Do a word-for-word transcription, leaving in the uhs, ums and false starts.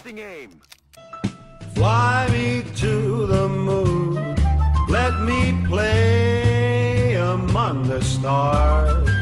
Adjusting aim. Fly me to the moon, let me play among the stars.